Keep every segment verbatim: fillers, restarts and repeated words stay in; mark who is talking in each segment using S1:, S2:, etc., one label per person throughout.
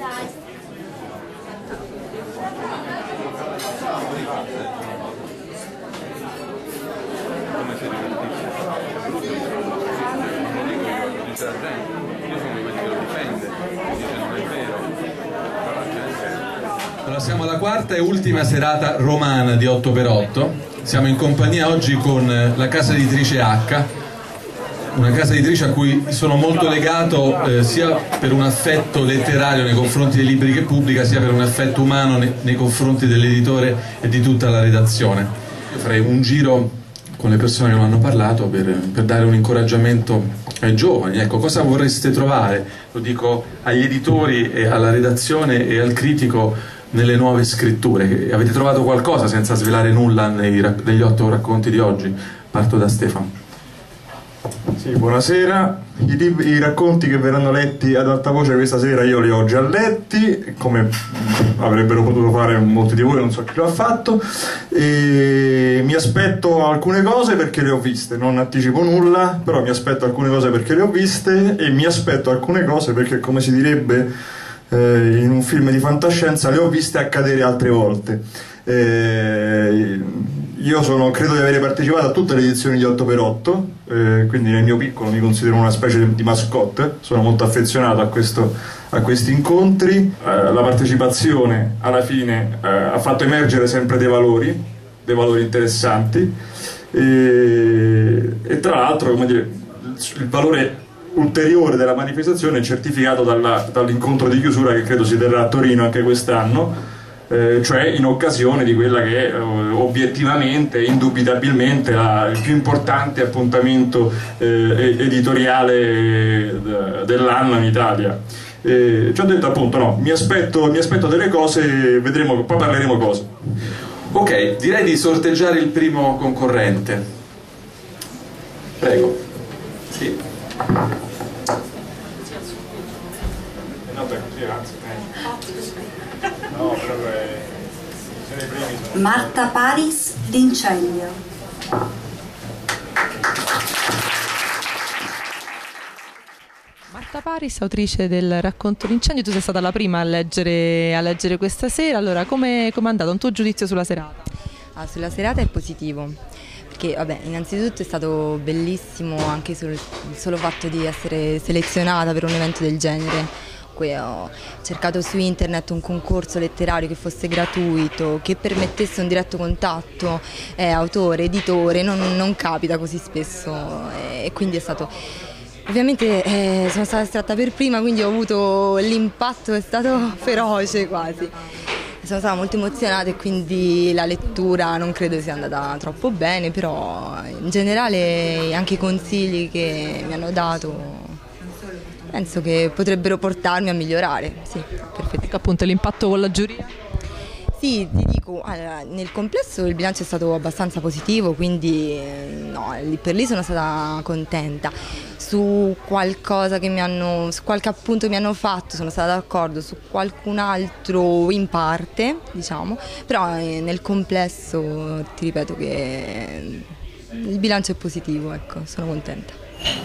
S1: Come si divertisce? Non dico io, lo dice la gente. Io sono quelli che lo difende, dice non è vero. Però la gente...
S2: Allora, siamo alla quarta e ultima serata romana di otto per otto. Siamo in compagnia oggi con la casa editrice H, una casa editrice a cui sono molto legato eh, sia per un affetto letterario nei confronti dei libri che pubblica, sia per un affetto umano nei, nei confronti dell'editore e di tutta la redazione. Io farei un giro con le persone che non hanno parlato per, per dare un incoraggiamento ai giovani. Ecco, cosa vorreste trovare? Lo dico agli editori e alla redazione e al critico nelle nuove scritture. Avete trovato qualcosa senza svelare nulla nei, negli otto racconti di oggi? Parto da Stefano.
S3: Sì, buonasera. I, libri, I racconti che verranno letti ad alta voce questa sera io li ho già letti, come avrebbero potuto fare molti di voi, non so chi lo ha fatto, e mi aspetto alcune cose perché le ho viste, non anticipo nulla, però mi aspetto alcune cose perché le ho viste e mi aspetto alcune cose perché, come si direbbe eh, in un film di fantascienza, le ho viste accadere altre volte. Eh, io sono, credo di avere partecipato a tutte le edizioni di otto per otto, eh, quindi nel mio piccolo mi considero una specie di mascotte, sono molto affezionato a, questo, a questi incontri. Eh, la partecipazione alla fine eh, ha fatto emergere sempre dei valori, dei valori interessanti, e, e tra l'altro, come dire, il valore ulteriore della manifestazione è certificato dall'incontro di chiusura che credo si terrà a Torino anche quest'anno. Eh, cioè in occasione di quella che è eh, obiettivamente, indubitabilmente la, il più importante appuntamento eh, editoriale dell'anno in Italia. Eh, ci ho detto appunto no, mi aspetto, mi aspetto delle cose, vedremo, poi parleremo cosa.
S2: Ok, direi di sorteggiare il primo concorrente. Prego. Sì.
S3: No, beh, così avanza. No, però è... sono i primi. Sono...
S4: Marta Paris d'Incendio.
S5: Marta Paris, autrice del racconto L'incendio, tu sei stata la prima a leggere, a leggere questa sera, allora come è andato? Un tuo giudizio sulla serata?
S6: Ah, sulla serata è positivo, perché vabbè, innanzitutto è stato bellissimo anche sul il solo fatto di essere selezionata per un evento del genere. Ho cercato su internet un concorso letterario che fosse gratuito, che permettesse un diretto contatto eh, autore, editore, non, non capita così spesso eh, e quindi è stato, ovviamente eh, sono stata estratta per prima, quindi ho avuto l'impatto, è stato feroce quasi. Sono stata molto emozionata e quindi la lettura non credo sia andata troppo bene, però in generale anche i consigli che mi hanno dato penso che potrebbero portarmi a migliorare, sì, perfetto.
S5: Ecco appunto l'impatto con la giuria?
S6: Sì, ti dico, allora, nel complesso il bilancio è stato abbastanza positivo, quindi no, lì per lì sono stata contenta. Su qualcosa che mi hanno, su qualche appunto che mi hanno fatto sono stata d'accordo, su qualcun altro in parte, diciamo, però eh, nel complesso ti ripeto che il bilancio è positivo, ecco, sono contenta.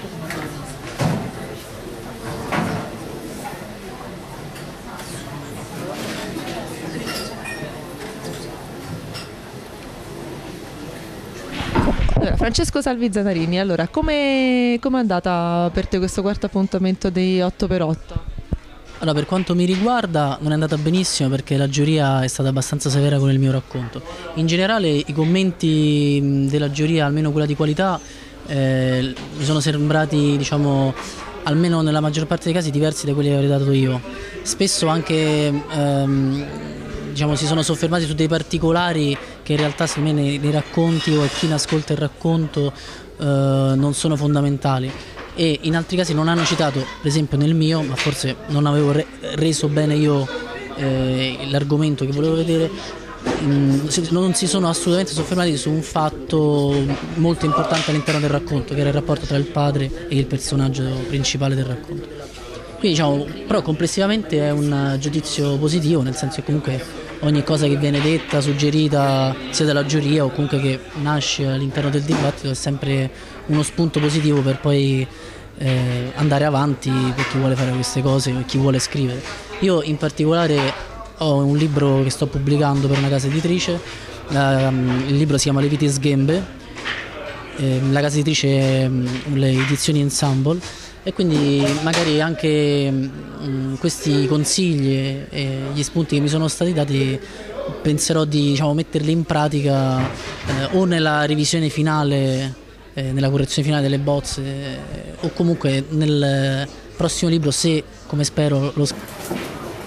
S5: Allora, Francesco Salvi Zanarini, allora come è andata per te questo quarto appuntamento di otto per otto?
S7: Allora, per quanto mi riguarda non è andata benissimo perché la giuria è stata abbastanza severa con il mio racconto. In generale i commenti della giuria, almeno quella di qualità, eh, mi sono sembrati, diciamo, almeno nella maggior parte dei casi diversi da quelli che avrei dato io. Spesso anche ehm, diciamo, si sono soffermati su dei particolari che in realtà secondo me nei, nei racconti o a chi ne ascolta il racconto eh, non sono fondamentali, e in altri casi non hanno citato, per esempio nel mio, ma forse non avevo re reso bene io eh, l'argomento che volevo vedere, mh, non si sono assolutamente soffermati su un fatto molto importante all'interno del racconto, che era il rapporto tra il padre e il personaggio principale del racconto. Quindi diciamo, però complessivamente è un giudizio positivo, nel senso che comunque ogni cosa che viene detta, suggerita sia dalla giuria o comunque che nasce all'interno del dibattito è sempre uno spunto positivo per poi eh, andare avanti per chi vuole fare queste cose, per chi vuole scrivere. Io in particolare ho un libro che sto pubblicando per una casa editrice, la, il libro si chiama Le vite sghembe, eh, la casa editrice è le edizioni Ensemble, e quindi magari anche mh, questi consigli e, e gli spunti che mi sono stati dati penserò di, diciamo, metterli in pratica eh, o nella revisione finale, eh, nella correzione finale delle bozze, eh, o comunque nel prossimo libro, se, come spero, lo scrivo.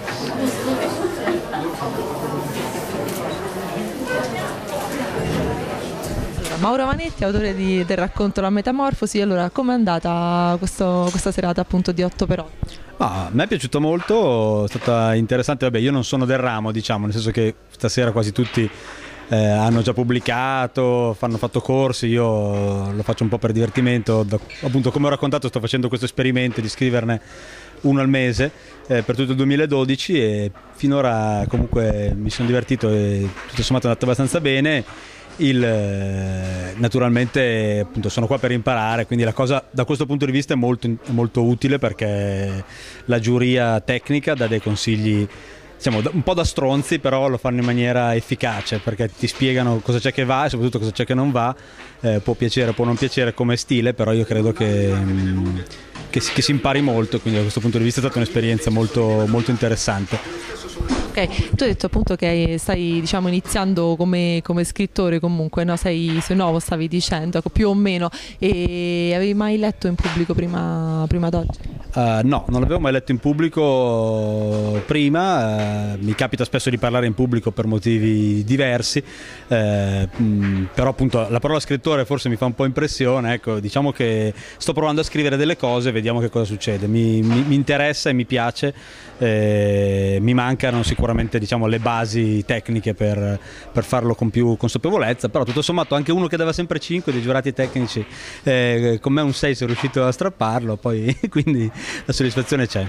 S5: Mauro Vanetti, autore di, del racconto La Metamorfosi. Allora, com'è andata questo, questa serata appunto di otto per otto?
S8: Ah, a me è piaciuto molto, è stata interessante. Vabbè, io non sono del ramo, diciamo, nel senso che stasera quasi tutti eh, hanno già pubblicato, hanno fatto corsi, io lo faccio un po' per divertimento. Da, appunto, come ho raccontato, sto facendo questo esperimento di scriverne uno al mese eh, per tutto il duemiladodici, e finora comunque mi sono divertito e tutto sommato è andato abbastanza bene. Il, naturalmente appunto sono qua per imparare, quindi la cosa da questo punto di vista è molto, molto utile, perché la giuria tecnica dà dei consigli, diciamo, un po' da stronzi, però lo fanno in maniera efficace, perché ti spiegano cosa c'è che va e soprattutto cosa c'è che non va. Eh, può piacere, può non piacere come stile, però io credo che, che, si, che si impari molto, quindi da questo punto di vista è stata un'esperienza molto, molto interessante.
S5: Ok, tu hai detto appunto che stai, diciamo, iniziando come, come scrittore, comunque, no? Sei, sei nuovo, stavi dicendo, ecco, più o meno, e avevi mai letto in pubblico prima, prima d'oggi?
S8: Uh, no, non l'avevo mai letto in pubblico prima, uh, mi capita spesso di parlare in pubblico per motivi diversi, uh, mh, però appunto la parola scrittore forse mi fa un po' impressione, ecco, diciamo che sto provando a scrivere delle cose, vediamo che cosa succede, mi, mi, mi interessa e mi piace, eh, mi mancano sicuramente, diciamo, le basi tecniche per, per farlo con più consapevolezza, però tutto sommato anche uno che dava sempre cinque dei giurati tecnici, eh, con me un sei sono riuscito a strapparlo, poi quindi la soddisfazione c'è.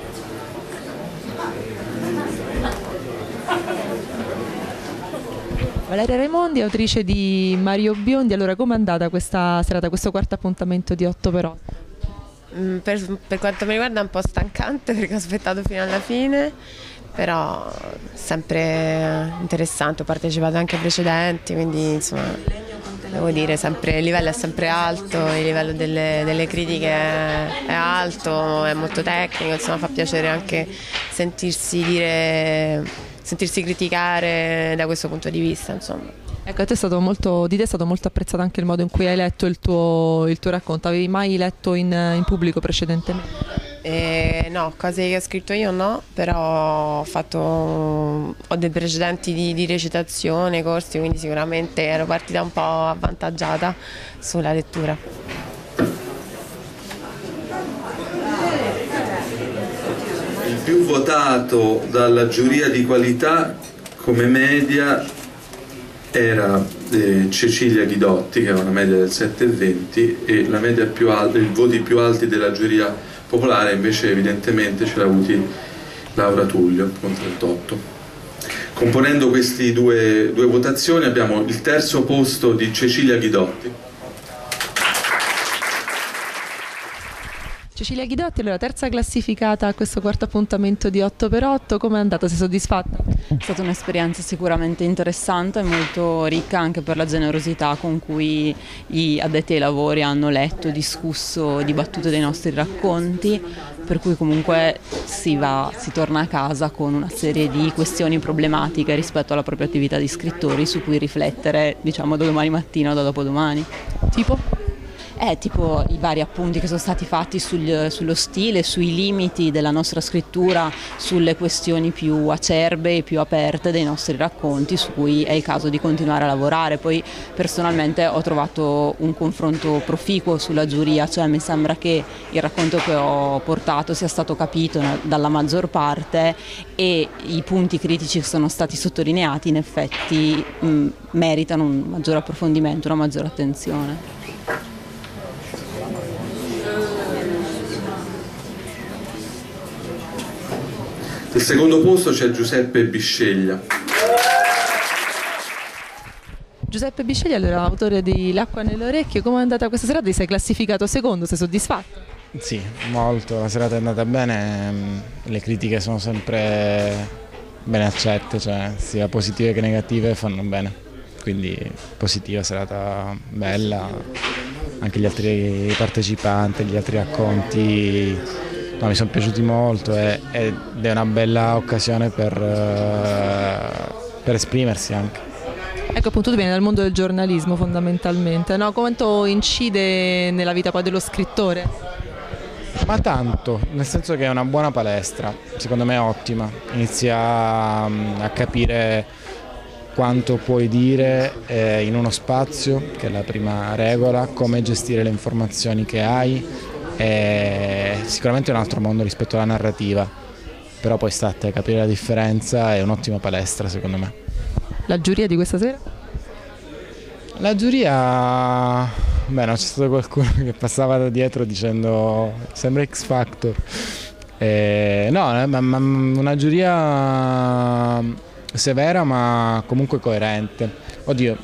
S5: Valeria Raimondi, autrice di Mario Biondi. Allora, com'è andata questa serata, questo quarto appuntamento di otto per otto?
S9: Mm, per, per quanto mi riguarda è un po' stancante, perché ho aspettato fino alla fine, però sempre interessante, ho partecipato anche ai precedenti, quindi insomma devo dire, sempre, il livello è sempre alto, il livello delle, delle critiche è, è alto, è molto tecnico, insomma fa piacere anche sentirsi dire, sentirsi criticare da questo punto di vista, insomma.
S5: Ecco, a te è stato molto, di te è stato molto apprezzato anche il modo in cui hai letto il tuo, il tuo racconto. Avevi mai letto in, in pubblico precedentemente?
S9: Eh, no, cose che ho scritto io no, però ho fatto ho dei precedenti di, di recitazione, corsi, quindi sicuramente ero partita un po' avvantaggiata sulla lettura.
S2: Il più votato dalla giuria di qualità come media era eh, Cecilia Ghidotti, che ha una media del sette virgola venti, e la media più alta, i voti più alti della giuria popolare invece evidentemente ce l'ha avuti Laura Tullio con trentotto. Componendo queste due, due votazioni abbiamo il terzo posto di Cecilia Ghidotti.
S5: Cecilia Ghidotti, allora, terza classificata a questo quarto appuntamento di otto per otto, come è andata? Sei soddisfatta?
S10: È stata un'esperienza sicuramente interessante e molto ricca anche per la generosità con cui gli addetti ai lavori hanno letto, discusso, dibattuto dei nostri racconti, per cui comunque si va, si torna a casa con una serie di questioni problematiche rispetto alla propria attività di scrittori su cui riflettere, diciamo, da domani mattina o da dopodomani.
S5: Tipo?
S10: Eh, tipo i vari appunti che sono stati fatti sul, sullo stile, sui limiti della nostra scrittura, sulle questioni più acerbe e più aperte dei nostri racconti, su cui è il caso di continuare a lavorare. Poi personalmente ho trovato un confronto proficuo sulla giuria, cioè mi sembra che il racconto che ho portato sia stato capito dalla maggior parte e i punti critici che sono stati sottolineati in effetti mh, meritano un maggior approfondimento, una maggiore attenzione.
S2: Al secondo posto c'è Giuseppe Bisceglia.
S5: Giuseppe Bisceglia, allora, autore di L'acqua nelle orecchie, come è andata questa serata? Ti sei classificato secondo, sei soddisfatto?
S11: Sì, molto, la serata è andata bene, le critiche sono sempre ben accette, cioè sia positive che negative fanno bene, quindi positiva, serata bella, anche gli altri partecipanti, gli altri racconti no, mi sono piaciuti molto e, ed è una bella occasione per, per esprimersi anche.
S5: Ecco, appunto tu vieni dal mondo del giornalismo fondamentalmente, no? Quanto incide nella vita poi dello scrittore?
S11: Ma tanto, nel senso che è una buona palestra, secondo me è ottima, inizi a, a capire quanto puoi dire eh, in uno spazio, che è la prima regola, come gestire le informazioni che hai, è sicuramente un altro mondo rispetto alla narrativa, però poi sta a te capire la differenza, è un'ottima palestra secondo me.
S5: La giuria di questa sera?
S11: La giuria, beh, non c'è stato qualcuno che passava da dietro dicendo sembra X Factor. Eh, no, ma, ma una giuria severa ma comunque coerente. Oddio,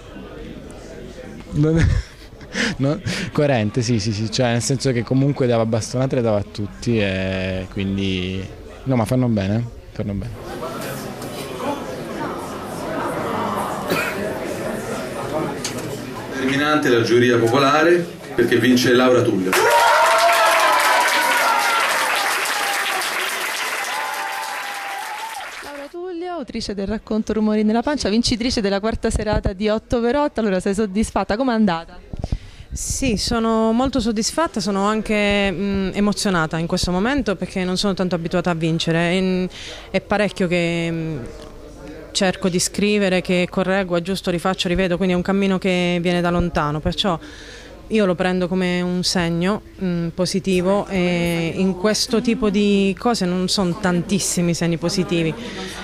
S11: no, coerente, sì, sì, sì, cioè nel senso che comunque dava bastonate, le dava a tutti e quindi no, ma fanno bene, fanno bene.
S2: Terminante la giuria popolare perché vince Laura Tullio.
S5: Laura Tullio, autrice del racconto Rumori nella pancia, vincitrice della quarta serata di otto per otto. Allora, sei soddisfatta? Com'è andata?
S12: Sì, sono molto soddisfatta, sono anche mh, emozionata in questo momento perché non sono tanto abituata a vincere. È, è parecchio che mh, cerco di scrivere, che correggo, aggiusto, rifaccio, rivedo, quindi è un cammino che viene da lontano, perciò io lo prendo come un segno mh, positivo e in questo tipo di cose non sono tantissimi segni positivi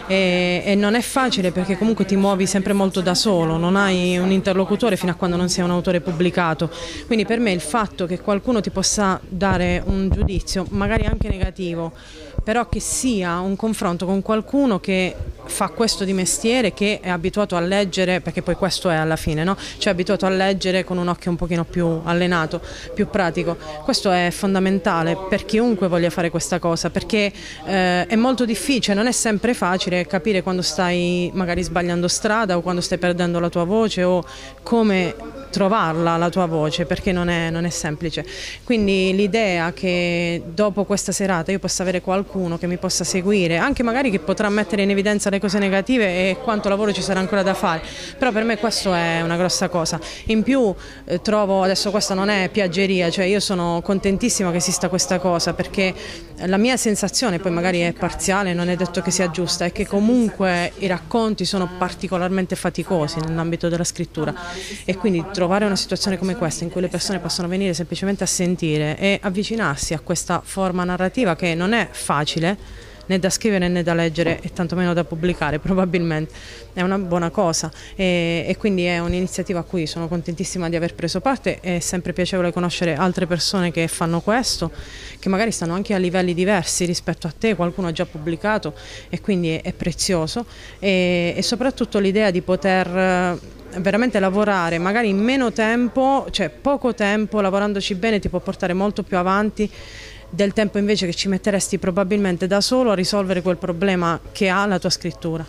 S12: e, e non è facile perché comunque ti muovi sempre molto da solo, non hai un interlocutore fino a quando non sei un autore pubblicato, quindi per me il fatto che qualcuno ti possa dare un giudizio, magari anche negativo, però che sia un confronto con qualcuno che fa questo di mestiere, che è abituato a leggere, perché poi questo è alla fine, no? Cioè è abituato a leggere con un occhio un pochino più allenato, più pratico. Questo è fondamentale per chiunque voglia fare questa cosa, perché eh, è molto difficile, non è sempre facile capire quando stai magari sbagliando strada o quando stai perdendo la tua voce o come trovarla la tua voce, perché non è, non è semplice. Quindi l'idea che dopo questa serata io possa avere qualcuno che mi possa seguire, anche magari che potrà mettere in evidenza le cose negative e quanto lavoro ci sarà ancora da fare, però per me questo è una grossa cosa. In più eh, trovo, adesso questa non è piaggeria, cioè io sono contentissima che esista questa cosa, perché la mia sensazione, poi magari è parziale, non è detto che sia giusta, è che comunque i racconti sono particolarmente faticosi nell'ambito della scrittura e quindi trovare una situazione come questa in cui le persone possono venire semplicemente a sentire e avvicinarsi a questa forma narrativa che non è facile né da scrivere né da leggere e tantomeno da pubblicare, probabilmente è una buona cosa e, e quindi è un'iniziativa a cui sono contentissima di aver preso parte. È sempre piacevole conoscere altre persone che fanno questo, che magari stanno anche a livelli diversi rispetto a te, qualcuno ha già pubblicato e quindi è, è prezioso e, e soprattutto l'idea di poter veramente lavorare magari in meno tempo, cioè poco tempo, lavorandoci bene ti può portare molto più avanti del tempo invece che ci metteresti probabilmente da solo a risolvere quel problema che ha la tua scrittura.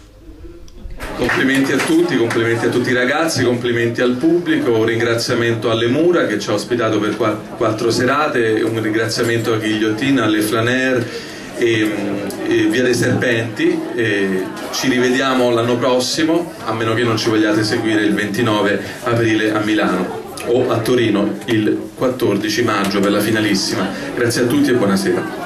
S2: Complimenti a tutti, complimenti a tutti i ragazzi, complimenti al pubblico, un ringraziamento alle Mura che ci ha ospitato per quattro serate, un ringraziamento a Ghigliottina, alle Flaner e, e Via dei Serpenti. E ci rivediamo l'anno prossimo, a meno che non ci vogliate seguire il ventinove aprile a Milano o a Torino il quattordici maggio per la finalissima. Grazie a tutti e buonasera.